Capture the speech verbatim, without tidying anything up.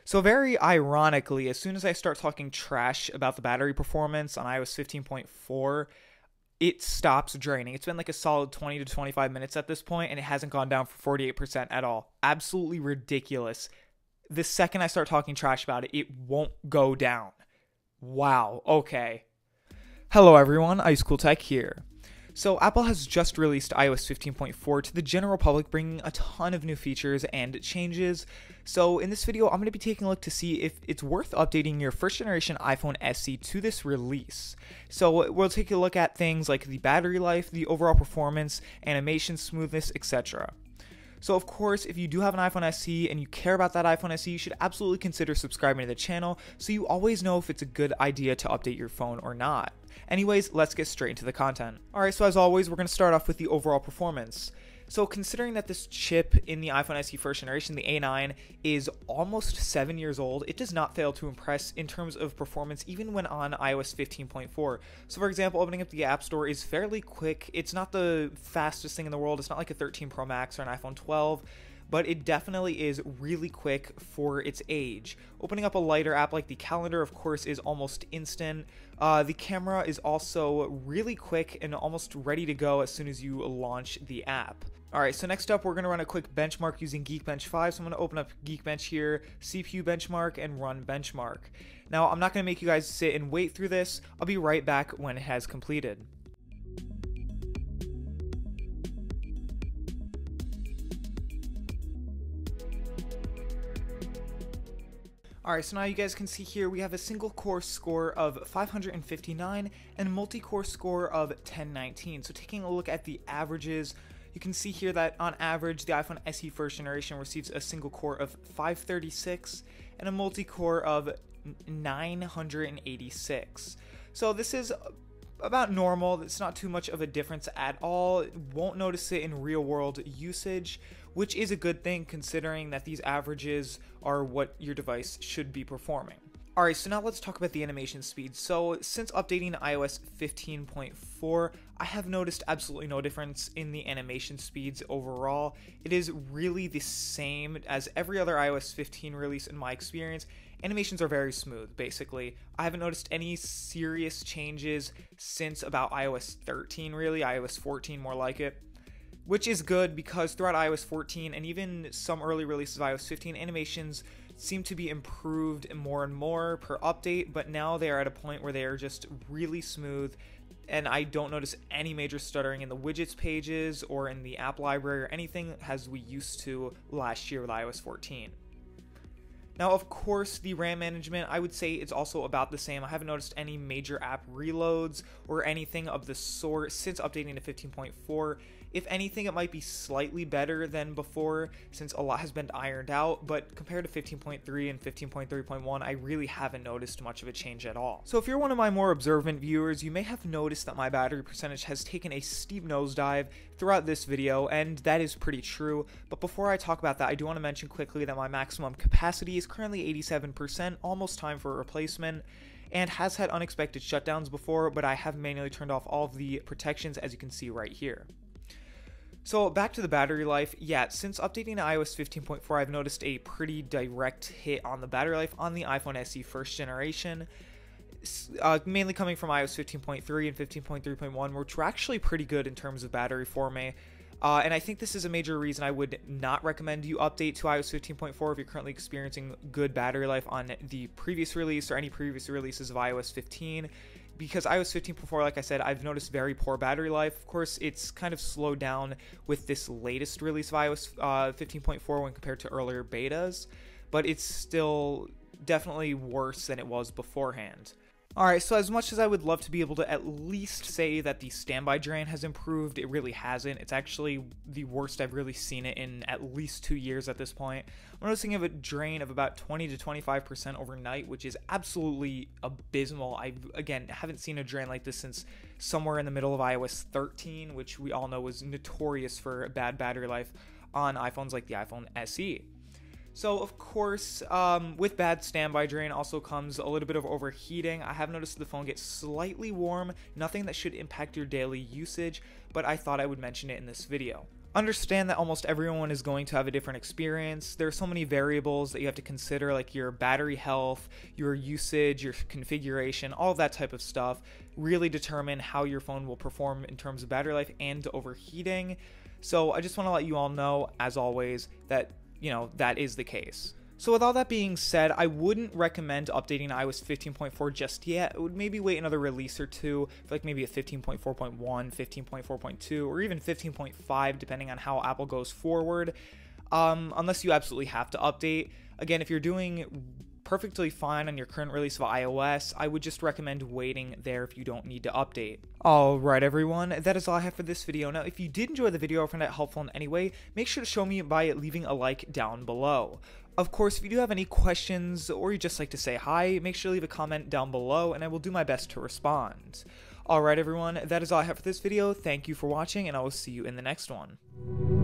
So very ironically, as soon as I start talking trash about the battery performance on i O S fifteen point four, it stops draining. It's been like a solid twenty to twenty-five minutes at this point, and it hasn't gone down for forty-eight percent at all. Absolutely ridiculous. The second I start talking trash about it, it won't go down. Wow, okay. Hello everyone, Ice Cool Tech here. So Apple has just released i O S fifteen point four to the general public, bringing a ton of new features and changes. So in this video, I'm going to be taking a look to see if it's worth updating your first generation iPhone S E to this release. So we'll take a look at things like the battery life, the overall performance, animation smoothness, et cetera. So of course, if you do have an iPhone S E and you care about that iPhone S E, you should absolutely consider subscribing to the channel so you always know if it's a good idea to update your phone or not. Anyways, let's get straight into the content. Alright, so as always, we're going to start off with the overall performance. So considering that this chip in the iPhone S E first generation, the A nine, is almost seven years old, it does not fail to impress in terms of performance even when on i O S fifteen point four. So for example, opening up the App Store is fairly quick. It's not the fastest thing in the world. It's not like a thirteen Pro Max or an iPhone twelve, but it definitely is really quick for its age. Opening up a lighter app like the calendar, of course, is almost instant. Uh, the camera is also really quick and almost ready to go as soon as you launch the app. Alright, so next up we're going to run a quick benchmark using Geekbench five. So I'm going to open up Geekbench here, C P U benchmark, and run benchmark. Now I'm not going to make you guys sit and wait through this. I'll be right back when it has completed. Alright, so now you guys can see here we have a single core score of five hundred fifty-nine and a multi-core score of ten nineteen. So taking a look at the averages, you can see here that on average the iPhone S E first generation receives a single core of five thirty-six and a multi-core of nine hundred eighty-six. So this is about normal. It's not too much of a difference at all. Won't notice it in real world usage, which is a good thing considering that these averages are what your device should be performing. Alright, so now let's talk about the animation speed. So since updating i O S fifteen point four, I have noticed absolutely no difference in the animation speeds overall. It is really the same as every other i O S fifteen release in my experience. Animations are very smooth, basically. I haven't noticed any serious changes since about i O S thirteen, really, i O S fourteen more like it. Which is good because throughout i O S fourteen and even some early releases of i O S fifteen, animations seem to be improved more and more per update, but now they are at a point where they are just really smooth, and I don't notice any major stuttering in the widgets pages or in the app library or anything as we used to last year with i O S fourteen. Now, of course, the RAM management, I would say it's also about the same. I haven't noticed any major app reloads or anything of the sort since updating to fifteen point four. If anything, it might be slightly better than before since a lot has been ironed out, but compared to fifteen point three and fifteen point three point one, I really haven't noticed much of a change at all. So if you're one of my more observant viewers, you may have noticed that my battery percentage has taken a steep nosedive throughout this video, and that is pretty true. But before I talk about that, I do want to mention quickly that my maximum capacity is currently eighty-seven percent, almost time for a replacement, and has had unexpected shutdowns before, but I have manually turned off all of the protections, as you can see right here. So back to the battery life, yeah, since updating to i O S fifteen point four, I've noticed a pretty direct hit on the battery life on the iPhone S E first generation, uh, mainly coming from i O S fifteen point three and fifteen point three point one, which were actually pretty good in terms of battery for me. Uh, and I think this is a major reason I would not recommend you update to i O S fifteen point four if you're currently experiencing good battery life on the previous release or any previous releases of i O S fifteen. Because i O S fifteen point four, like I said, I've noticed very poor battery life. Of course, it's kind of slowed down with this latest release of i O S uh, fifteen point four when compared to earlier betas, but it's still definitely worse than it was beforehand. Alright, so as much as I would love to be able to at least say that the standby drain has improved, it really hasn't. It's actually the worst I've really seen it in at least two years at this point. I'm noticing of a drain of about twenty to twenty-five percent overnight, which is absolutely abysmal. I, again, haven't seen a drain like this since somewhere in the middle of i O S thirteen, which we all know was notorious for bad battery life on iPhones like the iPhone S E. So of course, um, with bad standby drain also comes a little bit of overheating. I have noticed the phone gets slightly warm, nothing that should impact your daily usage, but I thought I would mention it in this video. Understand that almost everyone is going to have a different experience. There are so many variables that you have to consider, like your battery health, your usage, your configuration, all of that type of stuff really determine how your phone will perform in terms of battery life and overheating. So I just want to let you all know, as always, that, you know, that is the case. So with all that being said, I wouldn't recommend updating to i O S fifteen point four just yet. It would maybe wait another release or two, for like maybe a fifteen point four point one, fifteen point four point two, or even fifteen point five, depending on how Apple goes forward, um, unless you absolutely have to update. Again, if you're doing perfectly fine on your current release of iOS, I would just recommend waiting there if you don't need to update. Alright everyone, that is all I have for this video. Now, if you did enjoy the video or found it helpful in any way, make sure to show me by leaving a like down below. Of course, if you do have any questions or you just like to say hi, make sure to leave a comment down below and I will do my best to respond. Alright everyone, that is all I have for this video. Thank you for watching and I will see you in the next one.